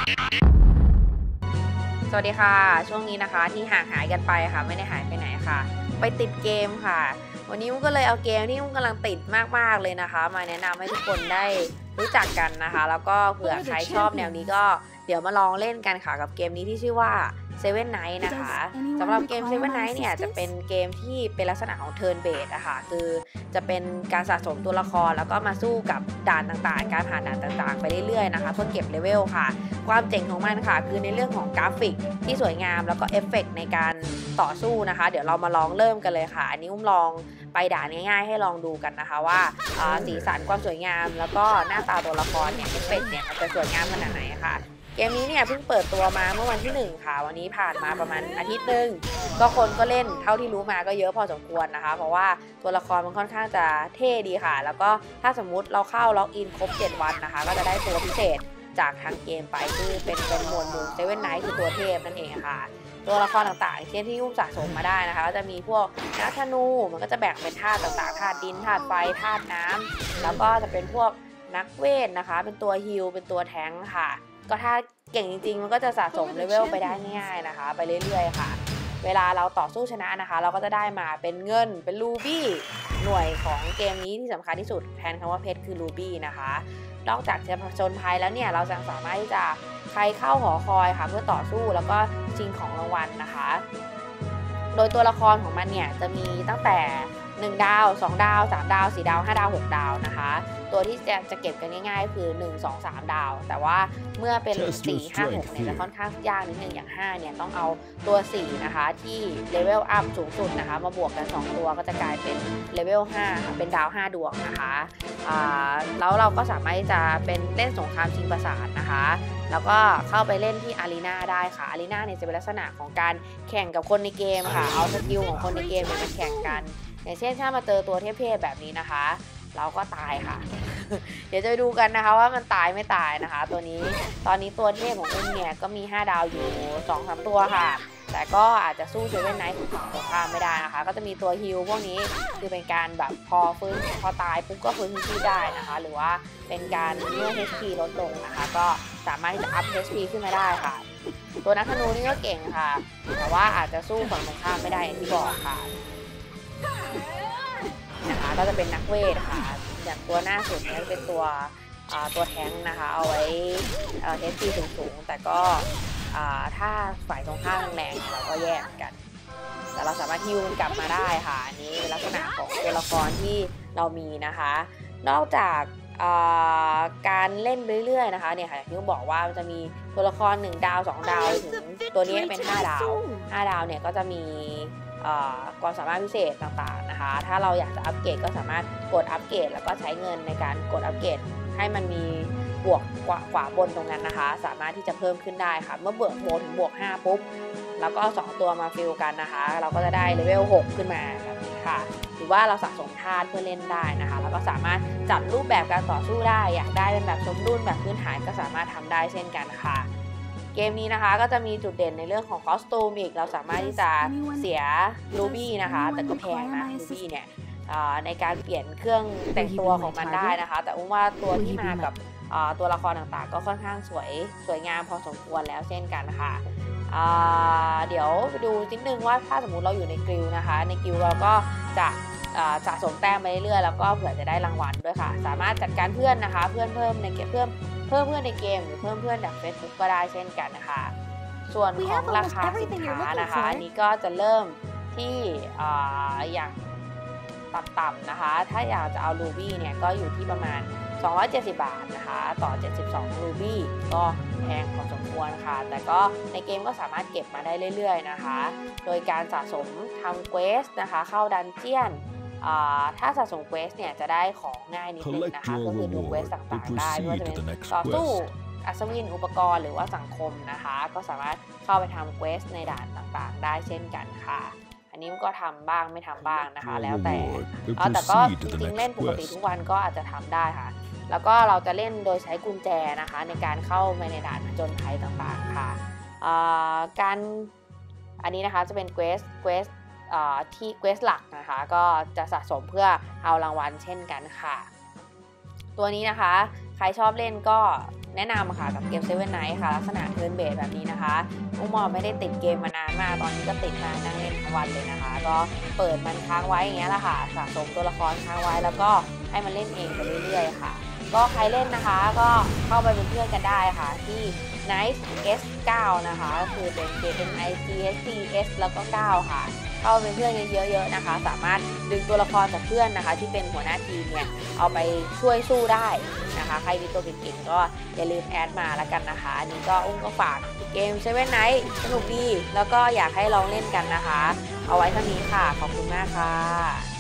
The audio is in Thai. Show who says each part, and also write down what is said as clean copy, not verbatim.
Speaker 1: สวัสดีค่ะช่วงนี้นะคะที่ห่างหายกันไปค่ะไม่ได้หายไปไหนค่ะไปติดเกมค่ะวันนี้อุ้มก็เลยเอาเกมที่อุ้มกำลังติดมากๆเลยนะคะมาแนะนำให้ทุกคนได้รู้จักกันนะคะแล้วก็เผื่อใครชอบแนวนี้ก็เดี๋ยวมาลองเล่นกันค่ะกับเกมนี้ที่ชื่อว่า Seven Nights นะคะสำหรับเกม Seven Nights เนี่ยจะเป็นเกมที่เป็นลักษณะของ Turn Based อะค่ะคือจะเป็นการสะสมตัวละครแล้วก็มาสู้กับด่านต่างๆการผ่านด่านต่างๆไปเรื่อยๆนะคะเพื่อเก็บเลเวลค่ะความเจ๋งของมันค่ะคือในเรื่องของกราฟิกที่สวยงามแล้วก็เอฟเฟกต์ในการต่อสู้นะคะเดี๋ยวเรามาลองเริ่มกันเลยค่ะอันนี้อุ้มลองไปด่านง่ายๆให้ลองดูกันนะคะว่าสีสันความสวยงามแล้วก็หน้าตาตัวละครเนี่ยเอฟเฟกต์เนี่ยมันจะสวยงามขนาดไหนค่ะเกมนี้เนี่ยเพิ่งเปิดตัวมาเมื่อวันที่1ค่ะวันนี้ผ่านมาประมาณอาทิตย์นึงก็คนก็เล่นเท่าที่รู้มาก็เยอะพอสมควรนะคะเพราะว่าตัวละครมันค่อนข้างจะเท่ดีค่ะแล้วก็ถ้าสมมุติเราเข้าล็อกอินครบ7วันนะคะก็จะได้ตัวพิเศษจากทางเกมไปคือเป็นหมวดหมู่เซเว่นไนท์คือตัวเทพนั่นเองค่ะตัวละครต่างๆเช่นที่อุ้มสะสมมาได้นะคะก็จะมีพวกนักธนูมันก็จะแบ่งเป็นธาตุต่างๆธาตุดินธาตุไฟธาตุน้ำแล้วก็จะเป็นพวกนักเวทนะคะเป็นตัวฮีลเป็นตัวแทงค์ค่ะก็ถ้าเก่งจริงๆมันก็จะสะสมเลเวลไปได้ง่ายๆนะคะไปเรื่อยๆค่ะเวลาเราต่อสู้ชนะนะคะเราก็จะได้มาเป็นเงินเป็นรูบี้หน่วยของเกมนี้ที่สำคัญที่สุดแทนคำว่าเพชรคือรูบี้นะคะนอกจากจะผจญภัยแล้วเนี่ยเรายังสามารถที่จะใครเข้าหอคอยค่ะเพื่อต่อสู้แล้วก็ชิงของรางวัลนะคะโดยตัวละครของมันเนี่ยจะมีตั้งแต่1ดาว2ดาว3ดาว4ดาว5ดาว6ดาวนะคะตัวที่จะเก็บกันง่ายๆคือ1 2 3ดาวแต่ว่าเมื่อเป็น4 5 6เนี่ยจะค่อนข้างยากนิดนึงอย่าง5เนี่ยต้องเอาตัว4นะคะที่เลเวลอัพสูงสุดนะคะมาบวกกัน2ตัวก็จะกลายเป็นเลเวล5ค่ะเป็นดาว5ดวงนะคะแล้วเราก็สามารถที่จะเป็นเล่นสงครามชิงปราสาทนะคะแล้วก็เข้าไปเล่นที่อารีนาได้ค่ะอารีนาเนี่ยจะเป็นลักษณะของการแข่งกับคนในเกมค่ะเอาสกิลของคนในเกมมาแข่งกันอย่างเช่นถ้ามาเจอตัวเทพๆแบบนี้นะคะเราก็ตายค่ะ เดี๋ยวจะไปดูกันนะคะว่ามันตายไม่ตายนะคะตัวนี้ตอนนี้ตัวเทพของอุ้มเนี่ยก็มี5ดาวอยู่ 2-3 ตัวค่ะแต่ก็อาจจะสู้เซเว่นไนท์ของตัวข้ามไม่ได้นะคะก็จะมีตัวฮิลพวกนี้คือเป็นการแบบพอฟื้นพอตายปุ๊บก็ฟื้นชีพได้นะคะหรือว่าเป็นการเมื่อ HP ลดลงนะคะก็สามารถที่จะอัพ HP ขึ้นมาได้ค่ะตัวนักธนูนี่ก็เก่งค่ะแต่ว่าอาจจะสู้ฝั่งตรงข้ามไม่ได้อย่างที่บอกค่ะนะคะก็จะเป็นนักเวทค่ะอย่างตัวหน้าสุดเนี่ยเป็นตัวแท้งนะคะเอาไว้HP สูงๆแต่ก็ถ้าฝ่ายตรงข้ามแรงๆเราก็แยกกันแต่เราสามารถฮิวกลับมาได้ค่ะอันนี้เป็นลักษณะของตัวละครที่เรามีนะคะนอกจากการเล่นเรื่อยๆนะคะเนี่ยค่ะที่ผมบอกว่ามันจะมีตัวละคร1ดาว2ดาวถึงตัวนี้เป็น5ดาว5ดาวเนี่ยก็จะมีความสามารถพิเศษต่างๆนะคะถ้าเราอยากจะอัปเกรดก็สามารถกดอัปเกรดแล้วก็ใช้เงินในการกดอัปเกรดให้มันมีบวกกว่าบนตรงนั้นนะคะสามารถที่จะเพิ่มขึ้นได้ค่ะเมื่อเบิกโมถึงบวก5ปุ๊บแล้วก็2ตัวมาฟิลกันนะคะเราก็จะได้เลเวล6ขึ้นมาแบบนี้ค่ะหรือว่าเราสะสมธาตุเพื่อเล่นได้นะคะแล้วก็สามารถจัดรูปแบบการต่อสู้ได้อยากได้เป็นแบบสมดุลแบบพื้นฐานก็สามารถทำได้เช่นกันค่ะเกมนี้นะคะก็จะมีจุดเด่นในเรื่องของคอสตูมอีกเราสามารถที่จะเสียรูบี้นะคะแต่ก็แพงนะรูบี้เนี่ยในการเปลี่ยนเครื่องแต่งตัวของมันได้นะคะแต่อุ้มว่าตัวที่มากับตัวละครต่างๆก็ค่อนข้างสวยงามพอสมควรแล้วเช่นกันค่ะเดี๋ยวไปดูนิดนึงว่าถ้าสมมุติเราอยู่ในกิลด์นะคะในกิลด์เราก็จะสะสมแต้มไปเรื่อยๆแล้วก็เผื่อจะได้รางวัลด้วยค่ะสามารถจัดการเพื่อนนะคะเพิ่มในเกมเพิ่มเพื่อนในเกมหรือเพิ่มเพื่อนจาก Facebook ก็ได้เช่นกันนะคะส่วนของราคาสินค้านะคะอันนี้ก็จะเริ่มที่อย่างต่ำๆนะคะถ้าอยากจะเอารูบี้เนี่ยก็อยู่ที่ประมาณ270 บาทนะคะต่อ72รูบี้ก็แพงพอสมควรค่ะแต่ก็ในเกมก็สามารถเก็บมาได้เรื่อยๆนะคะโดยการสะสมทำเควสนะคะเข้าดันเจียนถ้าสะสมเควสเนี่ยจะได้ของง่ายนิดนึงนะคะก็คือดูเควสต่างๆได้ไม่ว่าจะเป็นต่อสู้อัศวินอุปกรณ์หรือว่าสังคมนะคะก็สามารถเข้าไปทำเควสในด่านต่างๆได้เช่นกันค่ะอันนี้ก็ทำบ้างไม่ทำบ้างนะคะแล้วแต่ก็จริงๆเล่นปกติทุกวันก็อาจจะทำได้ค่ะแล้วก็เราจะเล่นโดยใช้กุญแจนะคะในการเข้าไปในด่านผจญภัยต่างๆค่ะการอันนี้นะคะจะเป็นเควสที่เควสหลักนะคะก็จะสะสมเพื่อเอารางวัลเช่นกันค่ะตัวนี้นะคะใครชอบเล่นก็แนะนำค่ะกับเกมSeven Knightsค่ะลักษณะเทิร์นเบสแบบนี้นะคะอุ้มไม่ได้ติดเกมมานานมากตอนนี้ก็ติดมานั่งเล่นทั้งวันเลยนะคะก็เปิดมันค้างไว้อย่างเงี้ยแหละค่ะสะสมตัวละครค้างไว้แล้วก็ให้มันเล่นเองไปเรื่อยๆค่ะก็ใครเล่นนะคะก็เข้าไปเป็นเพื่อนกันได้ค่ะที่ Nice S9 นะคะก็คือเป็น JNICSCS แล้วก็9ค่ะเข้าเป็นเพื่อนกันเยอะๆนะคะสามารถดึงตัวละครจากเพื่อนนะคะที่เป็นหัวหน้าทีมเนี่ยเอาไปช่วยสู้ได้นะคะใครมีตัวเก่งๆก็อย่าลืมแอดมาแล้วกันนะคะอันนี้ก็ก็ฝากเกม Seven Knights สนุกดีแล้วก็อยากให้ลองเล่นกันนะคะเอาไว้เท่านี้ค่ะขอบคุณมากค่ะ